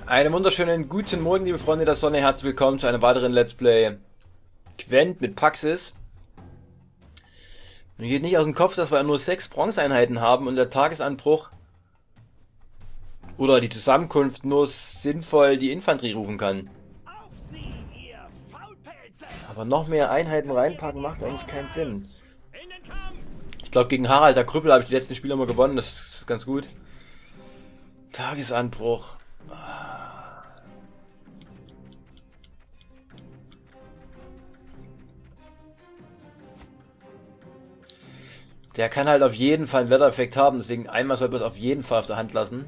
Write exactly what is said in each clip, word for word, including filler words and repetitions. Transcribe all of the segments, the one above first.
Einen wunderschönen guten Morgen, liebe Freunde der Sonne. Herzlich willkommen zu einem weiteren Let's Play Gwent mit Paxis. Mir geht nicht aus dem Kopf, dass wir nur sechs Bronzeeinheiten haben und der Tagesanbruch oder die Zusammenkunft nur sinnvoll die Infanterie rufen kann. Aber noch mehr Einheiten reinpacken macht eigentlich keinen Sinn. Ich glaube, gegen Harald der Krüppel habe ich die letzten Spiele immer gewonnen, das ist ganz gut. Tagesanbruch. Der kann halt auf jeden Fall einen Wettereffekt haben, deswegen einmal sollte man es auf jeden Fall auf der Hand lassen.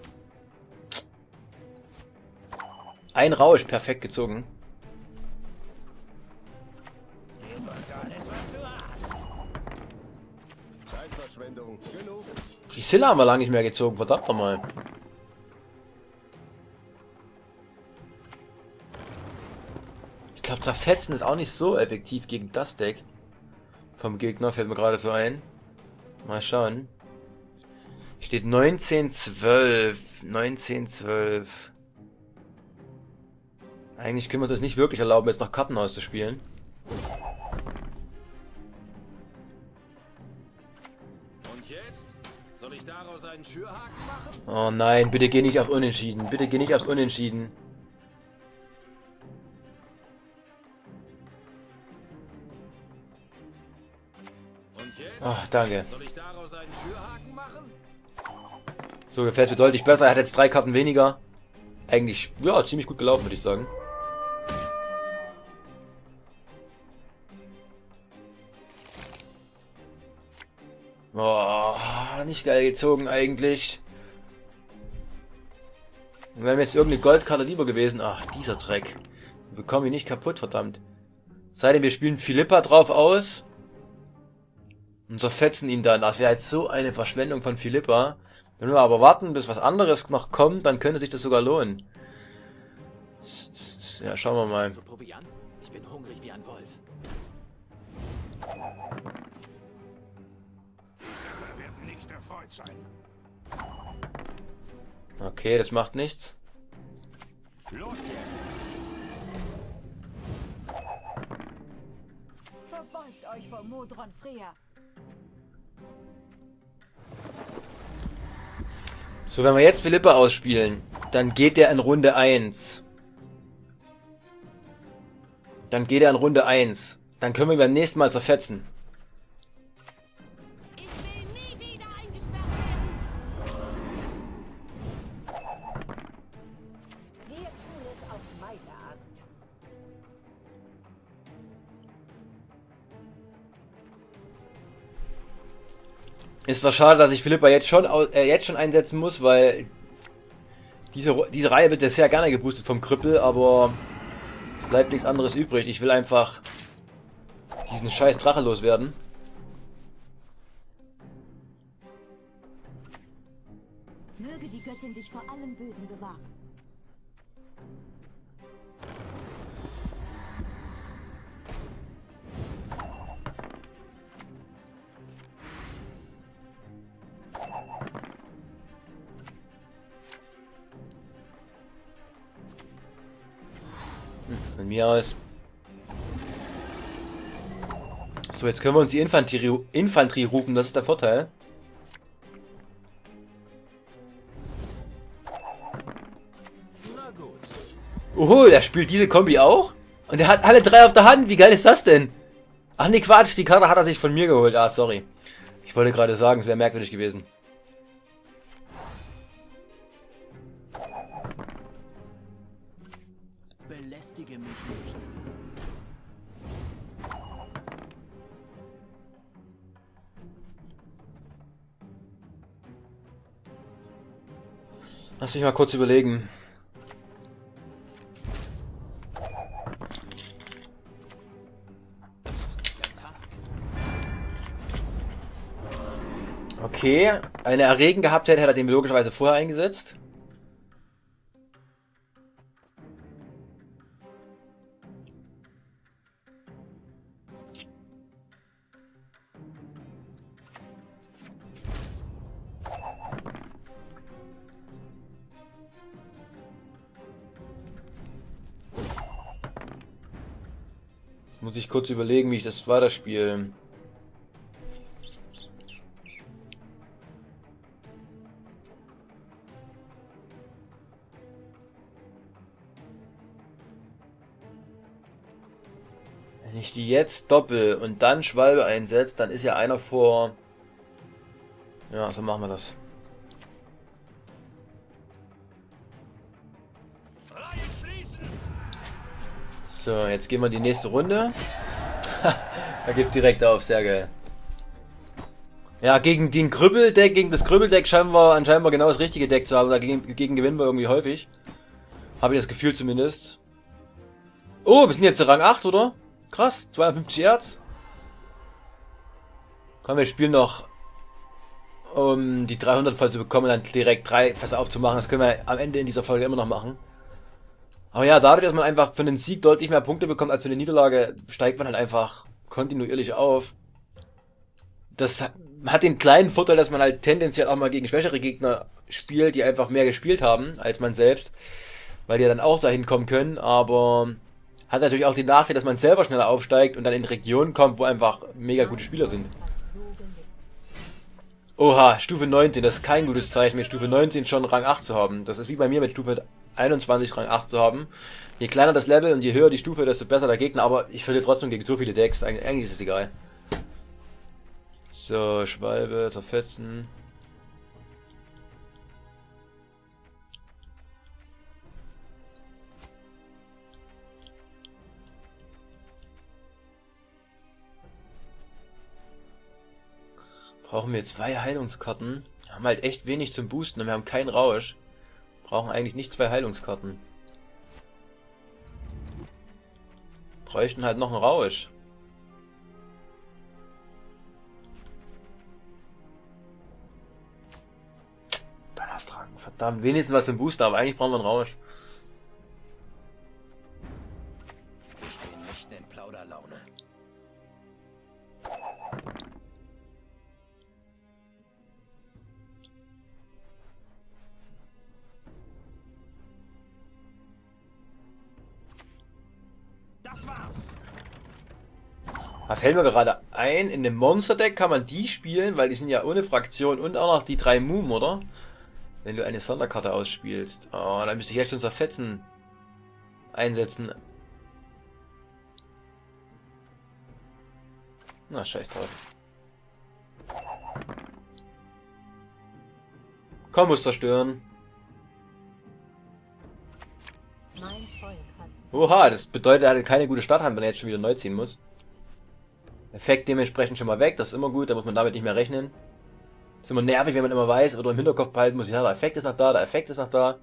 Ein Rausch, perfekt gezogen. Priscilla haben wir lange nicht mehr gezogen, verdammt nochmal. Ich glaube, Zerfetzen ist auch nicht so effektiv gegen das Deck. Vom Gegner fällt mir gerade so ein. Mal schauen. Steht neunzehn zwölf. neunzehn zwölf. Eigentlich können wir uns das nicht wirklich erlauben, jetzt noch Kartenhaus zu spielen. Und jetzt? Soll ich daraus einen Schürhaken machen? Oh nein, bitte geh nicht auf Unentschieden. Bitte geh nicht aufs Unentschieden. Und jetzt? Ach, danke. Soll ich daraus einen Schürhaken machen? So gefällt mir deutlich besser. Er hat jetzt drei Karten weniger. Eigentlich, ja, ziemlich gut gelaufen, würde ich sagen. Oh, nicht geil gezogen eigentlich. Wäre mir jetzt irgendeine Goldkarte lieber gewesen. Ach, dieser Dreck. Wir bekommen ihn nicht kaputt, verdammt. Sei denn, wir spielen Philippa drauf aus. Und zerfetzen ihn dann. Das wäre jetzt so eine Verschwendung von Philippa. Wenn wir aber warten, bis was anderes noch kommt, dann könnte sich das sogar lohnen. Ja, schauen wir mal. Proviant? Ich bin hungrig wie ein Wolf. Wir werden nicht erfreut sein. Okay, das macht nichts. Los jetzt! Verbeugt euch vor Modron Freya. So, wenn wir jetzt Philippa ausspielen, dann geht der in Runde eins. Dann geht er in Runde eins. Dann können wir ihn beim nächsten Mal zerfetzen. Ich will nie wieder eingesperrt werden. Wir tun es auf meine Art. Ist zwar schade, dass ich Philippa jetzt schon äh, jetzt schon einsetzen muss, weil diese, diese Reihe wird ja sehr gerne geboostet vom Krüppel, aber es bleibt nichts anderes übrig. Ich will einfach diesen scheiß Drache loswerden. Möge die Göttin dich vor allem Bösen bewahren. Von mir aus. So, jetzt können wir uns die Infanterie, Infanterie rufen, das ist der Vorteil. Na gut. Oho, der spielt diese Kombi auch? Und er hat alle drei auf der Hand, wie geil ist das denn? Ach nee, Quatsch, die Karte hat er sich von mir geholt. Ah, sorry. Ich wollte gerade sagen, es wäre merkwürdig gewesen. Belästige mich nicht. Lass mich mal kurz überlegen. Okay, eine Erregen gehabt hätte, hätte er den logischerweise vorher eingesetzt. muss ich kurz überlegen, wie ich das weiterspiele. Wenn ich die jetzt doppel und dann Schwalbe einsetze, dann ist ja einer vor... Ja, so machen wir das. So, jetzt gehen wir in die nächste Runde. Er gibt direkt auf, sehr geil. Ja, gegen den Krüppeldeck, gegen das Krüppeldeck scheinen wir anscheinend genau das richtige Deck zu haben. Dagegen gegen gewinnen wir irgendwie häufig. Habe ich das Gefühl zumindest. Oh, wir sind jetzt Rang acht, oder? Krass, zweihundertfünfzig Erz. Komm, wir spielen noch, um die dreihundert voll zu bekommen und dann direkt drei Fässer aufzumachen. Das können wir am Ende in dieser Folge immer noch machen. Aber ja, dadurch, dass man einfach für den Sieg deutlich mehr Punkte bekommt als für eine Niederlage, steigt man halt einfach kontinuierlich auf. Das hat den kleinen Vorteil, dass man halt tendenziell auch mal gegen schwächere Gegner spielt, die einfach mehr gespielt haben als man selbst, weil die ja dann auch dahin kommen können, aber hat natürlich auch den Nachteil, dass man selber schneller aufsteigt und dann in Regionen kommt, wo einfach mega gute Spieler sind. Oha, Stufe neunzehn, das ist kein gutes Zeichen, mit Stufe neunzehn schon Rang acht zu haben. Das ist wie bei mir mit Stufe einundzwanzig Rang acht zu haben. Je kleiner das Level und je höher die Stufe, desto besser der Gegner, aber ich verliere trotzdem gegen so viele Decks. Eig eigentlich ist es egal. So, Schwalbe, zerfetzen. Brauchen wir zwei Heilungskarten. Wir haben halt echt wenig zum Boosten und wir haben keinen Rausch. Brauchen eigentlich nicht zwei Heilungskarten. Bräuchten halt noch einen Rausch. Donnerstragen, verdammt, wenigstens was zum Boosten, aber eigentlich brauchen wir einen Rausch. Ich bin nicht in Plauderlaune. Das war's. Da fällt mir gerade ein, in dem Monster-Deck kann man die spielen, weil die sind ja ohne Fraktion und auch noch die drei Moom, oder? Wenn du eine Sonderkarte ausspielst. Oh, dann müsste ich jetzt schon Zerfetzen einsetzen. Na, scheiß drauf. Komm, muss zerstören. Mein Volk hat Oha, das bedeutet, er hatte keine gute Starthand, wenn er jetzt schon wieder neu ziehen muss. Effekt dementsprechend schon mal weg, das ist immer gut, da muss man damit nicht mehr rechnen. Das ist immer nervig, wenn man immer weiß oder im Hinterkopf behalten muss, ja, der Effekt ist noch da, der Effekt ist noch da.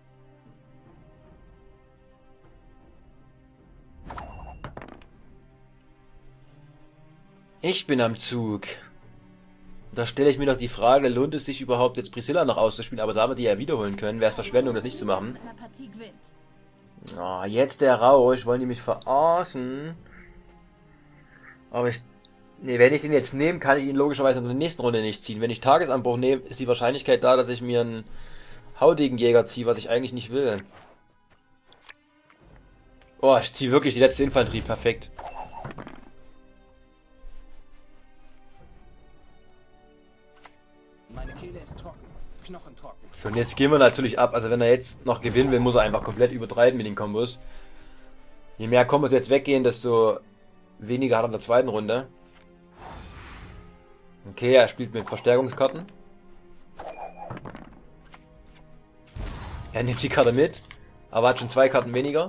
Ich bin am Zug. Da stelle ich mir doch die Frage, lohnt es sich überhaupt jetzt Priscilla noch auszuspielen, aber da wir die ja wiederholen können, wäre es Verschwendung, das nicht zu machen. mit einer Partie gewinnt. Oh, jetzt der Rausch, wollen die mich verarschen? Aber ich... Ne, wenn ich den jetzt nehme, kann ich ihn logischerweise in der nächsten Runde nicht ziehen. Wenn ich Tagesanbruch nehme, ist die Wahrscheinlichkeit da, dass ich mir einen Haudegen-Jäger ziehe, was ich eigentlich nicht will. Oh, ich ziehe wirklich die letzte Infanterie, perfekt. Meine Kehle ist trocken, knochentrocken. So, und jetzt gehen wir natürlich ab. Also wenn er jetzt noch gewinnen will, muss er einfach komplett übertreiben mit den Kombos. Je mehr Kombos jetzt weggehen, desto weniger hat er in der zweiten Runde. Okay, er spielt mit Verstärkungskarten. Er nimmt die Karte mit, aber hat schon zwei Karten weniger.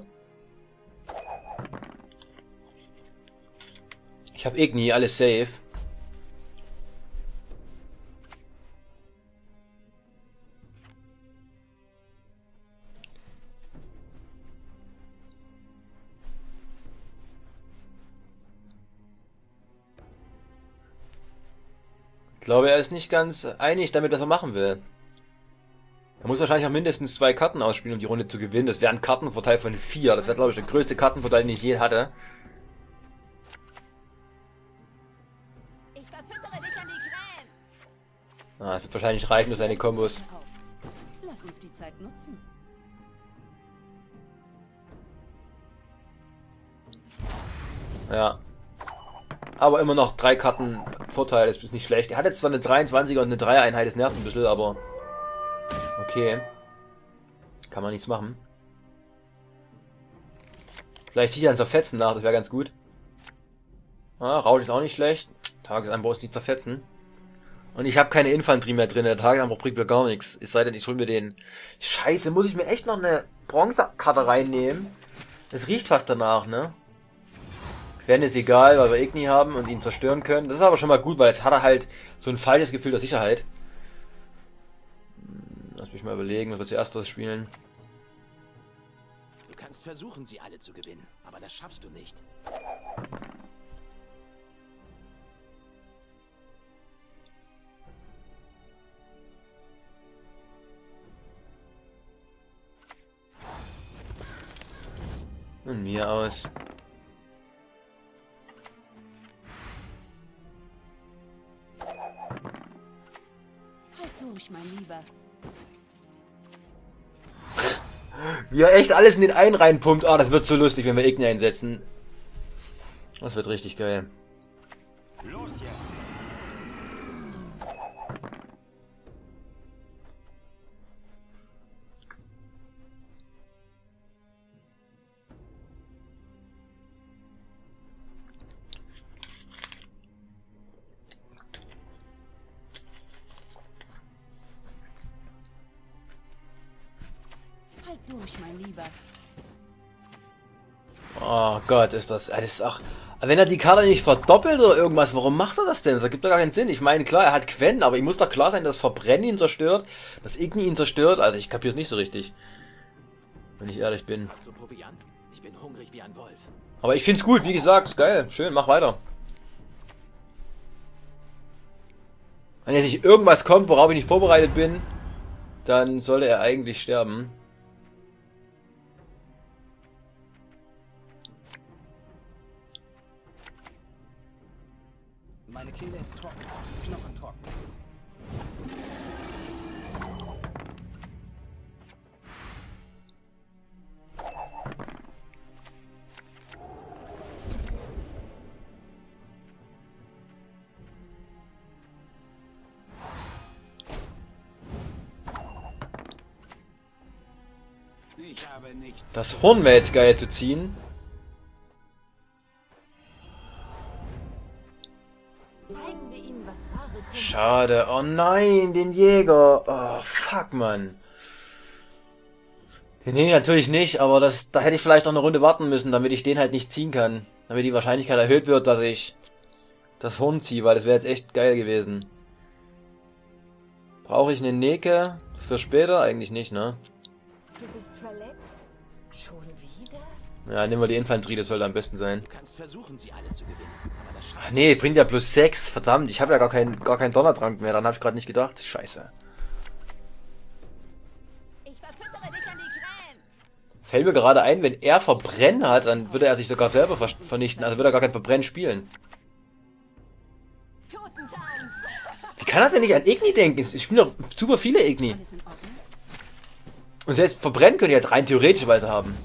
Ich habe Igni, alles safe. Ich glaube, er ist nicht ganz einig damit, was er machen will. Er muss wahrscheinlich auch mindestens zwei Karten ausspielen, um die Runde zu gewinnen. Das wäre ein Kartenvorteil von vier. Das wäre, glaube ich, der größte Kartenvorteil, den ich je hatte. Ich verfüttere dich an die Krähen. Ah, es wird wahrscheinlich reichen durch seine Kombos. Lass uns die Zeit nutzen. Ja. Aber immer noch drei Karten Vorteil, das ist nicht schlecht. Er hat jetzt zwar eine dreiundzwanziger und eine Dreier-Einheit, das nervt ein bisschen, aber... Okay. Kann man nichts machen. Vielleicht zieht er ein Zerfetzen nach, das wäre ganz gut. Ah, Rausch ist auch nicht schlecht. Tagesanbruch ist nicht zerfetzen. Und ich habe keine Infanterie mehr drin, der Tagesanbruch bringt mir gar nichts. Es sei denn, ich hol mir den... Scheiße, muss ich mir echt noch eine Bronzekarte reinnehmen? Das riecht fast danach, ne? Wenn ist egal, weil wir Igni haben und ihn zerstören können. Das ist aber schon mal gut, weil jetzt hat er halt so ein falsches Gefühl der Sicherheit. Lass mich mal überlegen, was wir zuerst was spielen. Du kannst versuchen, sie alle zu gewinnen, aber das schaffst du nicht. Und mir aus. Halt durch, mein Lieber. Wie er echt alles in den einen reinpumpt. Ah, das wird so lustig, wenn wir Igni einsetzen. Das wird richtig geil. Los jetzt! Halt durch, mein Lieber. Oh Gott, ist das... Das ist auch... Wenn er die Karte nicht verdoppelt oder irgendwas, warum macht er das denn? Das ergibt doch gar keinen Sinn. Ich meine, klar, er hat Quen, aber ich muss doch klar sein, dass Verbrennen ihn zerstört, dass Igni ihn zerstört. Also ich kapiere es nicht so richtig. Wenn ich ehrlich bin. Hast du Proviant? Ich bin hungrig wie ein Wolf. Aber ich find's gut, wie gesagt, ist geil. Schön, mach weiter. Wenn jetzt nicht irgendwas kommt, worauf ich nicht vorbereitet bin, dann sollte er eigentlich sterben. Meine Kehle ist trocken, knochentrocken. Ich habe nichts. Das Horn wäre jetzt geil zu ziehen. Zeigen wir ihnen, was wahre Kunst ist. Schade. Oh nein, den Jäger. Oh, fuck, Mann. Den nehme ich natürlich nicht, aber das, da hätte ich vielleicht noch eine Runde warten müssen, damit ich den halt nicht ziehen kann. Damit die Wahrscheinlichkeit erhöht wird, dass ich das Horn ziehe, weil das wäre jetzt echt geil gewesen. Brauche ich eine Neke für später? Eigentlich nicht, ne? Du bist verletzt? Schon wieder? Ja, nehmen wir die Infanterie, das sollte am besten sein. Du kannst versuchen, sie alle zu gewinnen, aber das schaffst Ach nee, bringt ja plus sechs. Verdammt, ich habe ja gar keinen gar keinen Donnertrank mehr. Daran habe ich gerade nicht gedacht. Scheiße. Ich verfüttere dich an die Krähen! Fällt mir gerade ein, wenn er Verbrennen hat, dann würde er sich sogar selber ver vernichten. Also würde er gar kein Verbrennen spielen. Totentanz! Wie kann er denn nicht an Igni denken? Ich spiele doch super viele Igni. Alles in Ordnung? Und selbst Verbrennen können die ja rein theoretischerweise haben.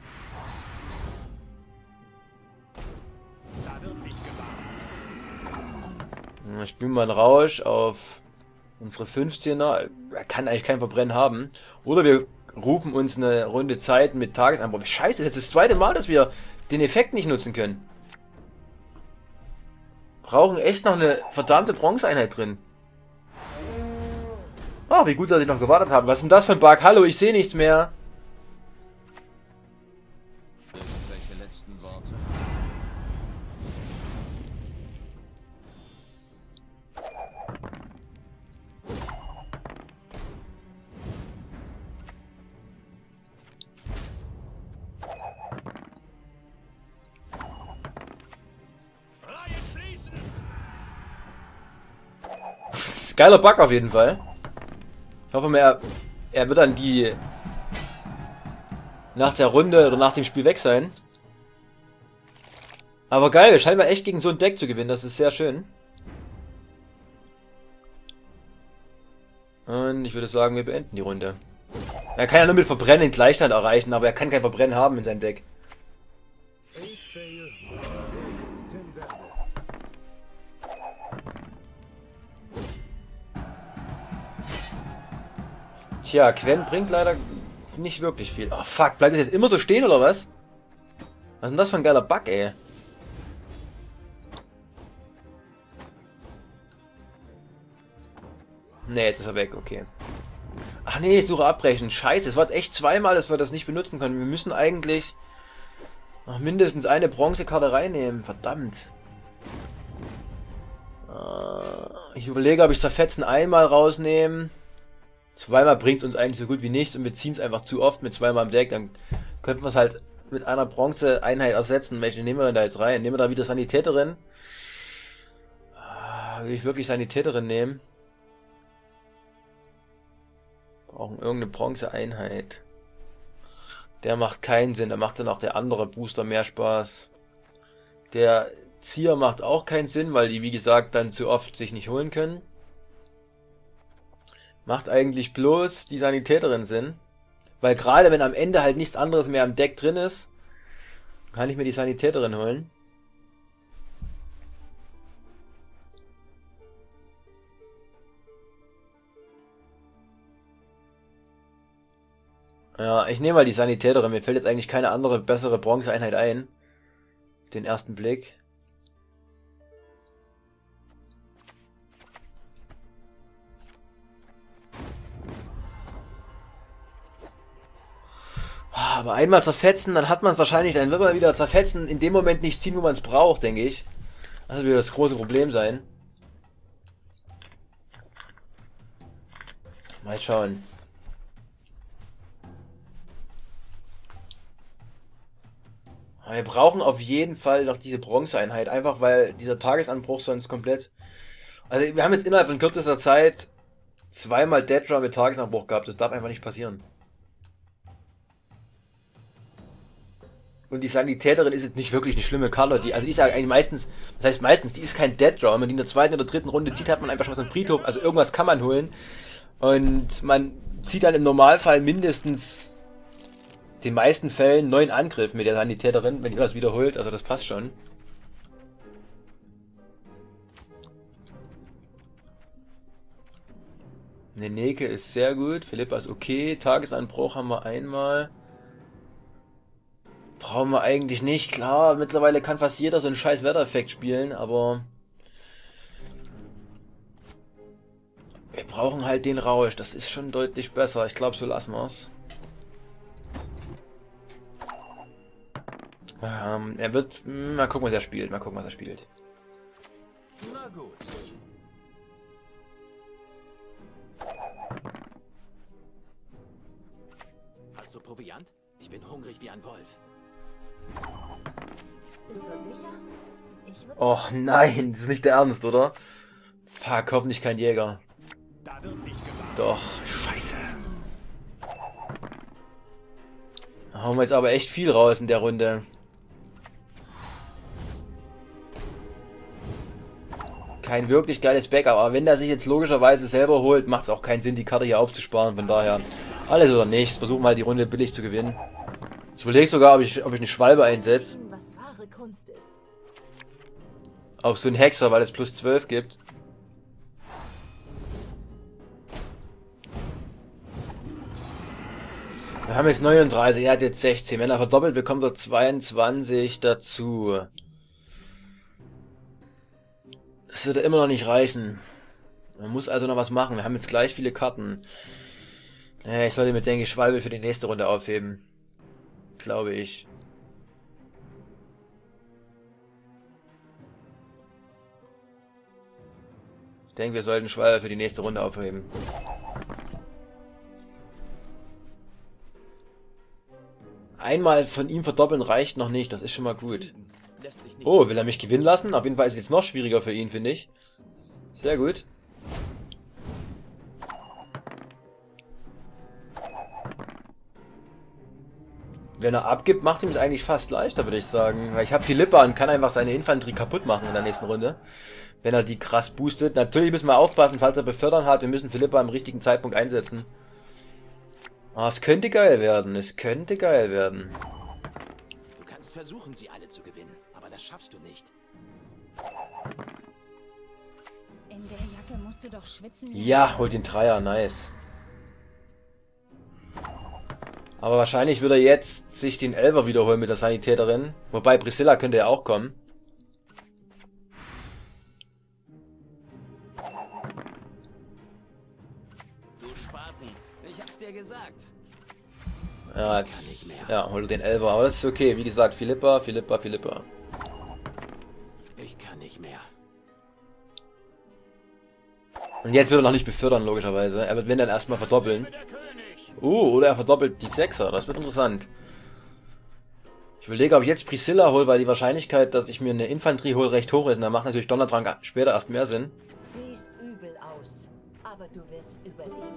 Da wird nicht gewarnt. Ich spiele mal einen Rausch auf unsere fünfzehner. Er kann eigentlich kein Verbrennen haben. Oder wir rufen uns eine Runde Zeit mit Tagesanbruch. Scheiße, das ist jetzt das zweite Mal, dass wir den Effekt nicht nutzen können. Brauchen echt noch eine verdammte Bronzeeinheit drin. Ah, wie gut, dass ich noch gewartet habe. Was ist denn das für ein Bug? Hallo, ich sehe nichts mehr. Irgendwelche letzten Worte? Reihen schließen! Das ist ein geiler Bug auf jeden Fall. Ich hoffe mal, er, er wird dann die nach der Runde oder nach dem Spiel weg sein. Aber geil, wir scheinen mal echt gegen so ein Deck zu gewinnen. Das ist sehr schön. Und ich würde sagen, wir beenden die Runde. Er kann ja nur mit Verbrennen den Gleichstand erreichen, aber er kann kein Verbrennen haben in seinem Deck. Ich sehe. Tja, Quen bringt leider nicht wirklich viel. Oh fuck, bleibt das jetzt immer so stehen oder was? Was ist denn das für ein geiler Bug, ey? Ne, jetzt ist er weg, okay. Ach nee, Suche abbrechen. Scheiße, es war echt zweimal, dass wir das nicht benutzen können. Wir müssen eigentlich noch mindestens eine Bronzekarte reinnehmen. Verdammt. Ich überlege, ob ich Zerfetzen einmal rausnehme. Zweimal bringt es uns eigentlich so gut wie nichts und wir ziehen es einfach zu oft mit zweimal im Deck. Dann könnten wir es halt mit einer Bronze-Einheit ersetzen. Welche nehmen wir denn da jetzt rein? Nehmen wir da wieder Sanitäterin? Will ich wirklich Sanitäterin nehmen? Brauchen irgendeine Bronze-Einheit. Der macht keinen Sinn. Da macht dann auch der andere Booster mehr Spaß. Der Zieher macht auch keinen Sinn, weil die, wie gesagt, dann zu oft sich nicht holen können. Macht eigentlich bloß die Sanitäterin Sinn. Weil gerade wenn am Ende halt nichts anderes mehr am Deck drin ist, kann ich mir die Sanitäterin holen. Ja, ich nehme mal die Sanitäterin. Mir fällt jetzt eigentlich keine andere, bessere Bronzeeinheit ein. Den ersten Blick. Aber einmal zerfetzen, dann hat man es wahrscheinlich, dann wird man wieder zerfetzen, in dem Moment nicht ziehen, wo man es braucht, denke ich. Das wird wieder das große Problem sein. Mal schauen. Aber wir brauchen auf jeden Fall noch diese Bronzeeinheit, einfach weil dieser Tagesanbruch sonst komplett... Also wir haben jetzt innerhalb von kürzester Zeit zweimal Deaddraw mit Tagesanbruch gehabt, das darf einfach nicht passieren. Und die Sanitäterin ist jetzt nicht wirklich eine schlimme Karte. Die, also die ist ja eigentlich meistens, das heißt meistens, die ist kein Dead Draw. Wenn man die in der zweiten oder dritten Runde zieht, hat man einfach schon was im Friedhof. Also irgendwas kann man holen. Und man zieht dann im Normalfall mindestens den meisten Fällen neun Angriff mit der Sanitäterin, wenn ihr was wiederholt. Also das passt schon. Neneke ist sehr gut. Philippa ist okay. Tagesanbruch haben wir einmal. Brauchen wir eigentlich nicht. Klar, mittlerweile kann fast jeder so einen scheiß Wettereffekt spielen, aber wir brauchen halt den Rausch. Das ist schon deutlich besser. Ich glaube, so lassen wir es. Ähm, er wird... Mal gucken, was er spielt. Mal gucken, was er spielt. Na gut. Hast du Proviant? Ich bin hungrig wie ein Wolf. Bist du sicher? Ich würde Och nein, das ist nicht der Ernst, oder? Fuck, hoffentlich kein Jäger. Da wird nicht gewartet. Doch, scheiße. Da hauen wir jetzt aber echt viel raus in der Runde. Kein wirklich geiles Backup, aber wenn der sich jetzt logischerweise selber holt, macht es auch keinen Sinn, die Karte hier aufzusparen. Von daher, alles oder nichts. Versuchen wir halt die Runde billig zu gewinnen. Ich überlege sogar, ob ich, ob ich eine Schwalbe einsetze. was wahre Kunst ist. Auf so einen Hexer, weil es plus zwölf gibt. Wir haben jetzt neununddreißig, er hat jetzt sechzehn. Wenn er verdoppelt, bekommt er zweiundzwanzig dazu. Das wird immer noch nicht reichen. Man muss also noch was machen. Wir haben jetzt gleich viele Karten. Ich sollte mir, denke ich, Schwalbe für die nächste Runde aufheben. Glaube ich. Ich denke, wir sollten Schwalbe für die nächste Runde aufheben. Einmal von ihm verdoppeln reicht noch nicht. Das ist schon mal gut. Oh, will er mich gewinnen lassen? Auf jeden Fall ist es jetzt noch schwieriger für ihn, finde ich. Sehr gut. Wenn er abgibt, macht ihm es eigentlich fast leichter, würde ich sagen. Weil ich habe Philippa und kann einfach seine Infanterie kaputt machen in der nächsten Runde. Wenn er die krass boostet. Natürlich müssen wir aufpassen, falls er befördern hat. Wir müssen Philippa am richtigen Zeitpunkt einsetzen. Ah, es könnte geil werden. Es könnte geil werden. Du kannst versuchen, sie alle zu gewinnen, aber das schaffst du nicht. In der Jacke musst du doch schwitzen. wie Ja, ein holt den Dreier. Nice. Aber wahrscheinlich wird er jetzt sich den Elfer wiederholen mit der Sanitäterin. Wobei Priscilla könnte ja auch kommen. Du Spaten, ich hab's dir gesagt. Ja, jetzt, ja, hol den Elfer. Aber das ist okay. Wie gesagt, Philippa, Philippa, Philippa. Ich kann nicht mehr. Und jetzt wird er noch nicht befördern, logischerweise. Er wird wenn dann erstmal verdoppeln. Uh, oder er verdoppelt die Sechser. Das wird interessant. Ich überlege, ob ich jetzt Priscilla hole, weil die Wahrscheinlichkeit, dass ich mir eine Infanterie hole, recht hoch ist. Und da macht natürlich Donnerdrang später erst mehr Sinn. Siehst übel aus, aber du wirst überleben.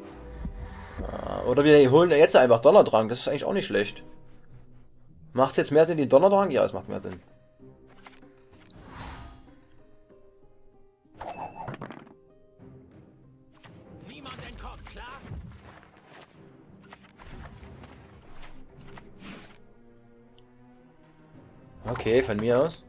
Oder wir holen jetzt einfach Donnerdrang. Das ist eigentlich auch nicht schlecht. Macht es jetzt mehr Sinn, den Donnerdrang? Ja, es macht mehr Sinn. Niemand entkommt, klar? Okay, von mir aus.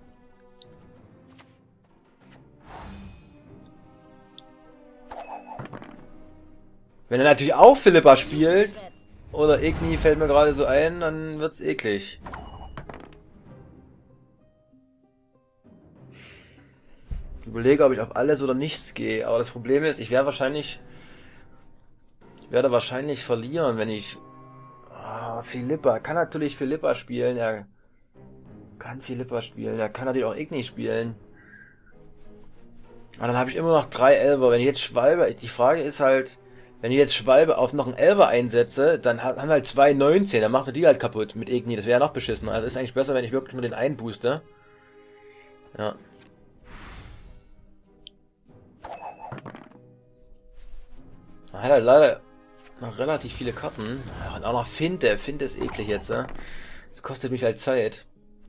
Wenn er natürlich auch Philippa spielt, oder Igni fällt mir gerade so ein, dann wird's eklig. Ich überlege, ob ich auf alles oder nichts gehe, aber das Problem ist, ich werde wahrscheinlich, ich werde wahrscheinlich verlieren, wenn ich, ah, Philippa, kann natürlich Philippa spielen, er kann Philippa spielen, er kann natürlich auch Igni spielen. Aber dann habe ich immer noch drei Elfer, wenn ich jetzt Schwalbe, die Frage ist halt, wenn ich jetzt Schwalbe auf noch einen Elfer einsetze, dann haben wir halt zwei neunzehn, dann macht er die halt kaputt mit Igni, das wäre ja noch beschissen. Also ist eigentlich besser, wenn ich wirklich nur den einen booste. Ja. Er hat halt leider noch relativ viele Karten. Ja, und auch noch Finte, Finte ist eklig jetzt, ne? Das kostet mich halt Zeit.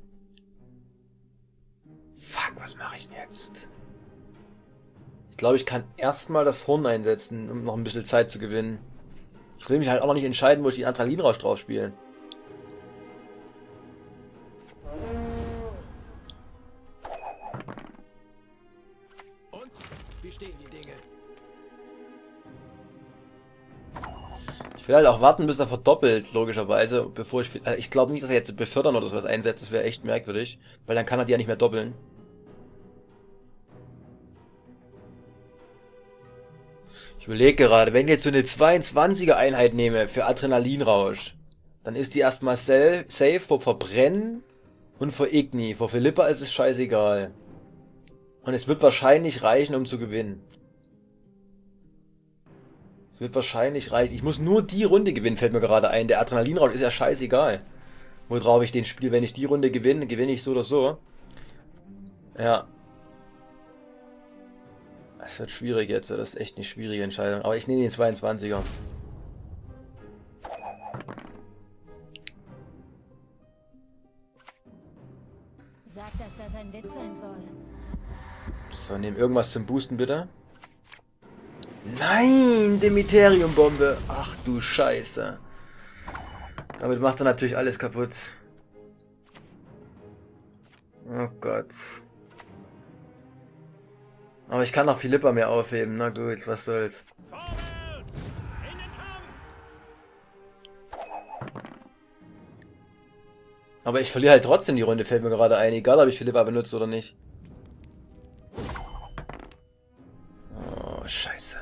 Fuck, was mache ich denn jetzt? Ich glaube, ich kann erstmal das Horn einsetzen, um noch ein bisschen Zeit zu gewinnen. Ich will mich halt auch noch nicht entscheiden, wo ich den Adrenalinrausch drauf spiele. Und? Wie stehen die Dinge? Ich will halt auch warten, bis er verdoppelt, logischerweise, bevor ich... Also ich glaube nicht, dass er jetzt befördern oder sowas einsetzt, das wäre echt merkwürdig. Weil dann kann er die ja nicht mehr doppeln. Ich überlege gerade, wenn ich jetzt so eine zweiundzwanziger Einheit nehme für Adrenalinrausch, dann ist die erstmal safe vor Verbrennen und vor Igni. Vor Philippa ist es scheißegal. Und es wird wahrscheinlich reichen, um zu gewinnen. Es wird wahrscheinlich reichen. Ich muss nur die Runde gewinnen, fällt mir gerade ein. Der Adrenalinrausch ist ja scheißegal. Worauf ich den spiele. Wenn ich die Runde gewinne, gewinne ich so oder so. Ja. Es wird schwierig jetzt, das ist echt eine schwierige Entscheidung. Aber ich nehme den zweiundzwanziger. Sag, dass das ein Witz sein soll. So, nehmen irgendwas zum Boosten, bitte. Nein, Demiterium-Bombe. Ach du Scheiße. Damit macht er natürlich alles kaputt. Oh Gott. Aber ich kann noch Philippa mehr aufheben. Na gut, was soll's. Aber ich verliere halt trotzdem die Runde, fällt mir gerade ein. Egal, ob ich Philippa benutze oder nicht. Oh, scheiße.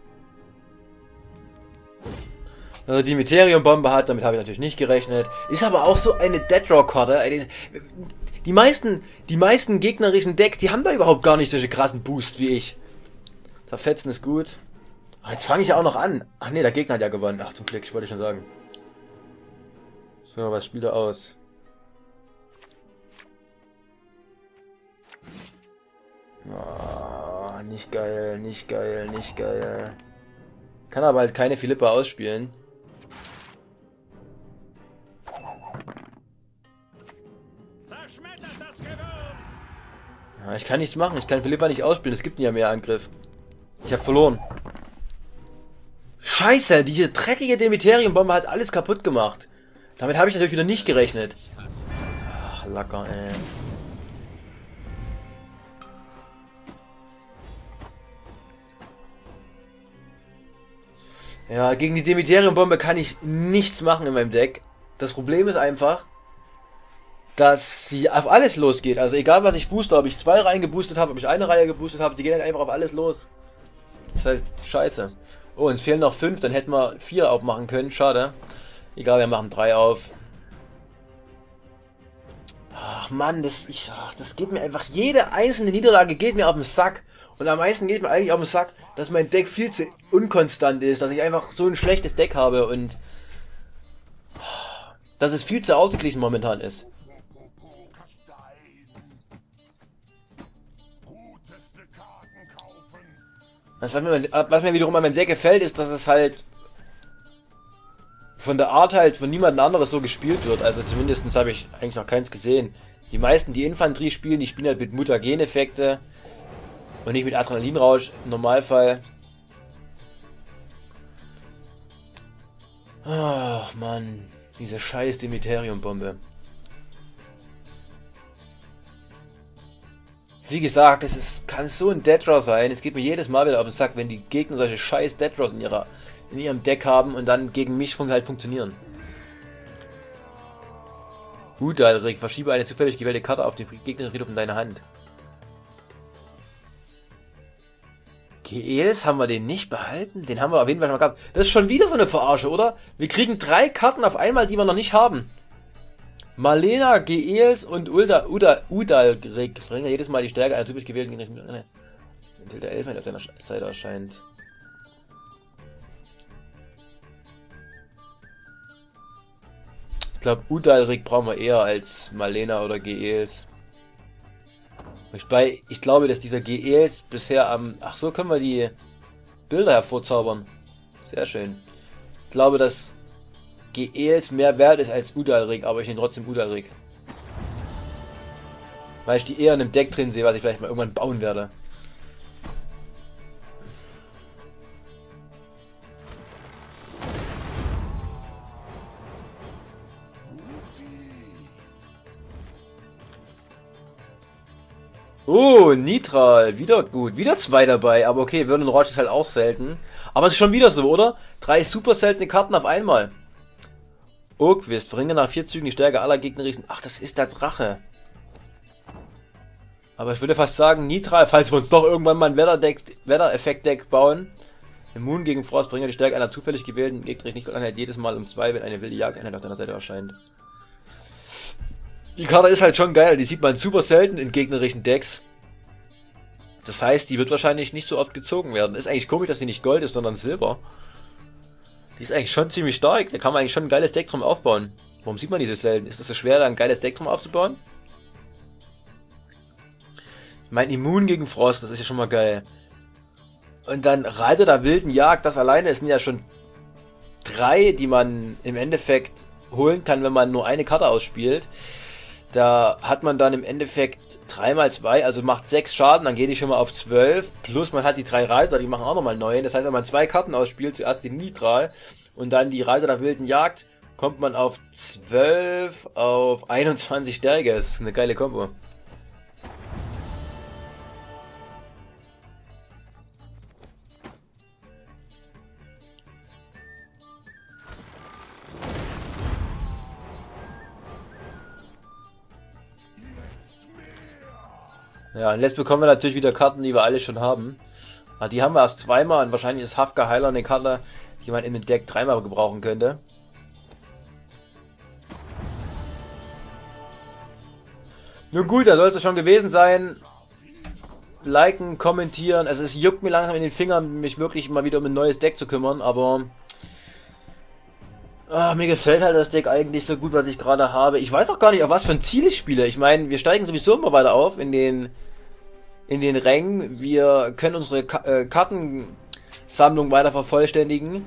Also die Mysterium-Bombe hat, damit habe ich natürlich nicht gerechnet. Ist aber auch so eine Deadrock-Karte. Die meisten, die meisten gegnerischen Decks, die haben da überhaupt gar nicht solche krassen Boosts wie ich. Zerfetzen ist gut. Ach, jetzt fange ich ja auch noch an. Ach nee, der Gegner hat ja gewonnen. Ach zum Glück, ich wollte schon sagen. So, was spielt er aus? Oh, nicht geil, nicht geil, nicht geil. Kann aber halt keine Philippa ausspielen. Ja, ich kann nichts machen, ich kann Philippa nicht ausspielen, es gibt ja mehr Angriff. Ich habe verloren. Scheiße, diese dreckige Demiterium-Bombe hat alles kaputt gemacht. Damit habe ich natürlich wieder nicht gerechnet. Ach, lecker, ey. Ja, gegen die Demiterium-Bombe kann ich nichts machen in meinem Deck. Das Problem ist einfach, dass sie auf alles losgeht. Also egal was ich booste, ob ich zwei Reihen geboostet habe, ob ich eine Reihe geboostet habe, die gehen halt einfach auf alles los. Ist halt scheiße. Oh, uns fehlen noch fünf, dann hätten wir vier aufmachen können. Schade. Egal, wir machen drei auf. Ach Mann, das, ich, ach, das geht mir einfach, jede einzelne Niederlage geht mir auf den Sack. Und am meisten geht mir eigentlich auf den Sack, dass mein Deck viel zu unkonstant ist, dass ich einfach so ein schlechtes Deck habe und dass es viel zu ausgeglichen momentan ist. Was mir, was mir wiederum an meinem Deck gefällt, ist, dass es halt von der Art halt von niemand anderes so gespielt wird. Also zumindest habe ich eigentlich noch keins gesehen. Die meisten, die Infanterie spielen, die spielen halt mit Mutagen-Effekte und nicht mit Adrenalinrausch im Normalfall. Ach Mann, diese scheiß Demiterium-Bombe. Wie gesagt, es ist, kann so ein Deathdraw sein. Es geht mir jedes Mal wieder auf den Sack, wenn die Gegner solche scheiß Deathdraws in, ihrer, in ihrem Deck haben und dann gegen mich halt funktionieren. Gut, Alrik, verschiebe eine zufällig gewählte Karte auf den gegnerischen Friedhof in deine Hand. Geels, haben wir den nicht behalten? Den haben wir auf jeden Fall schon mal gehabt. Das ist schon wieder so eine Verarsche, oder? Wir kriegen drei Karten auf einmal, die wir noch nicht haben. Malena, Geels und Ulda, Uda, Udalrik bringen jedes Mal die Stärke einer typisch gewählten Gegner. Until der Elfenheit auf deiner Seite erscheint. Ich glaube, Udalrik brauchen wir eher als Malena oder Geels. Wobei, ich glaube, dass dieser Geels bisher am... Ach so, können wir die Bilder hervorzaubern. Sehr schön. Ich glaube, dass Geels mehr wert ist als Udalrik, aber ich nehme trotzdem Udalrik. Weil ich die eher in einem Deck drin sehe, was ich vielleicht mal irgendwann bauen werde. Oh, Nitral, wieder gut, wieder zwei dabei, aber okay, Vernon Roche ist halt auch selten. Aber es ist schon wieder so, oder? Drei super seltene Karten auf einmal. Urquist, bringe nach vier Zügen die Stärke aller gegnerischen... Ach, das ist der Drache. Aber ich würde fast sagen, Nitral, falls wir uns doch irgendwann mal ein Wetter-Effekt-Deck bauen. Immun gegen Frost, bringe die Stärke einer zufällig gewählten gegnerischen Nicht-Einheit jedes Mal um zwei, wenn eine wilde Jagdeinheit auf deiner Seite erscheint. Die Karte ist halt schon geil, die sieht man super selten in gegnerischen Decks. Das heißt, die wird wahrscheinlich nicht so oft gezogen werden. Ist eigentlich komisch, dass die nicht Gold ist, sondern Silber. Die ist eigentlich schon ziemlich stark, da kann man eigentlich schon ein geiles Deck drum aufbauen. Warum sieht man die so selten? Ist das so schwer, da ein geiles Deck drum aufzubauen? Mein Immun gegen Frost, das ist ja schon mal geil. Und dann Reiter der wilden Jagd, das alleine sind ja schon drei, die man im Endeffekt holen kann, wenn man nur eine Karte ausspielt. Da hat man dann im Endeffekt drei mal zwei, also macht sechs Schaden, dann geht die schon mal auf zwölf. Plus man hat die drei Reiter, die machen auch nochmal neun. Das heißt, wenn man zwei Karten ausspielt, zuerst die Nitral und dann die Reiter der wilden Jagd, kommt man auf zwölf, auf einundzwanzig Stärke. Das ist eine geile Kombo. Ja, und jetzt bekommen wir natürlich wieder Karten, die wir alle schon haben. Aber die haben wir erst zweimal und wahrscheinlich ist Hafka Heiler eine Karte, die man in dem Deck dreimal gebrauchen könnte. Nun gut, da soll es schon gewesen sein. Liken, kommentieren. Also es juckt mir langsam in den Fingern, mich wirklich mal wieder um ein neues Deck zu kümmern, aber... Ah, mir gefällt halt das Deck eigentlich so gut, was ich gerade habe. Ich weiß auch gar nicht, auf was für ein Ziel ich spiele. Ich meine, wir steigen sowieso immer weiter auf in den in den Rängen. Wir können unsere Ka äh, Kartensammlung weiter vervollständigen.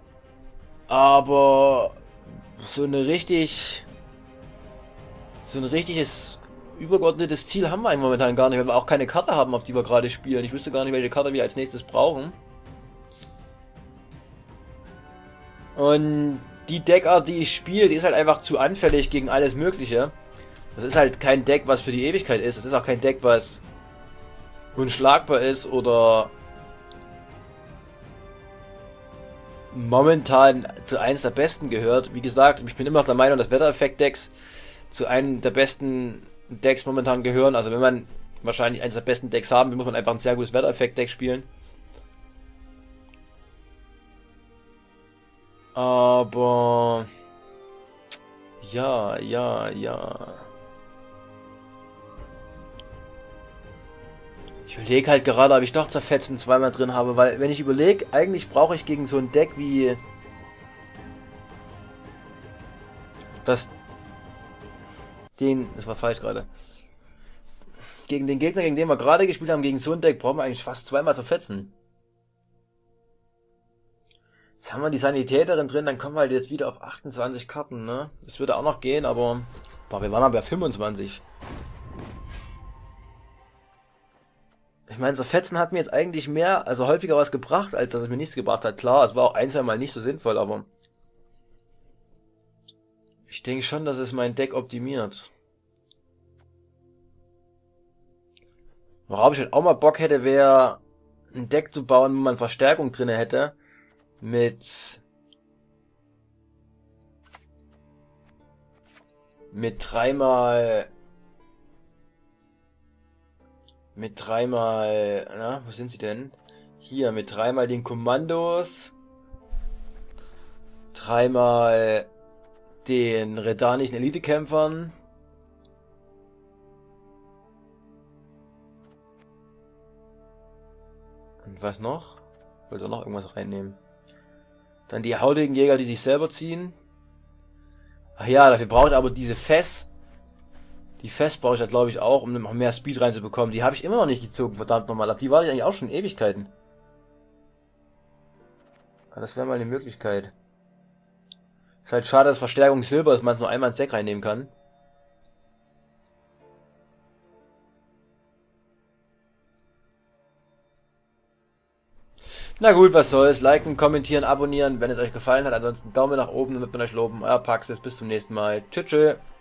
Aber so eine richtig so ein richtiges übergeordnetes Ziel haben wir eigentlich momentan gar nicht, weil wir auch keine Karte haben, auf die wir gerade spielen. Ich wüsste gar nicht, welche Karte wir als nächstes brauchen. Und die Deckart, die ich spiele, die ist halt einfach zu anfällig gegen alles Mögliche. Das ist halt kein Deck, was für die Ewigkeit ist. Das ist auch kein Deck, was unschlagbar ist oder momentan zu eins der besten gehört. Wie gesagt, ich bin immer noch der Meinung, dass Wetter-Effekt-Decks zu einem der besten Decks momentan gehören. Also wenn man wahrscheinlich eines der besten Decks haben will, muss man einfach ein sehr gutes Wetter-Effekt-Deck spielen. Aber ja, ja, ja. Ich überlege halt gerade, ob ich doch Zerfetzen zweimal drin habe, weil wenn ich überlege, eigentlich brauche ich gegen so ein Deck wie das den, das war falsch gerade. Gegen den Gegner, gegen den wir gerade gespielt haben, gegen so ein Deck, brauchen wir eigentlich fast zweimal Zerfetzen. Jetzt haben wir die Sanitäterin drin, dann kommen wir halt jetzt wieder auf achtundzwanzig Karten, ne? Das würde auch noch gehen, aber boah, wir waren aber bei fünfundzwanzig. Ich meine, so Fetzen hat mir jetzt eigentlich mehr, also häufiger was gebracht, als dass es mir nichts gebracht hat. Klar, es war auch ein, zwei Mal nicht so sinnvoll, aber ich denke schon, dass es mein Deck optimiert. Worauf ich halt auch mal Bock hätte, wäre ein Deck zu bauen, wo man Verstärkung drin hätte. Mit mit dreimal mit dreimal, na, wo sind sie denn? Hier, mit dreimal den Kommandos, dreimal den redanischen Elitekämpfern, und was noch? Ich wollte noch irgendwas reinnehmen. Dann die hautigen Jäger, die sich selber ziehen. Ach ja, dafür brauche ich aber diese Fess. Die Fess brauche ich ja, glaube ich, auch, um noch mehr Speed reinzubekommen. Die habe ich immer noch nicht gezogen, verdammt nochmal. Ab die warte ich eigentlich auch schon Ewigkeiten. Aber das wäre mal eine Möglichkeit. Ist halt schade, dass Verstärkung Silber ist, man es nur einmal ins Deck reinnehmen kann. Na gut, was soll's. Liken, kommentieren, abonnieren, wenn es euch gefallen hat. Ansonsten Daumen nach oben, damit wir euch loben. Euer Paxis, bis zum nächsten Mal. Tschüss, tschüss.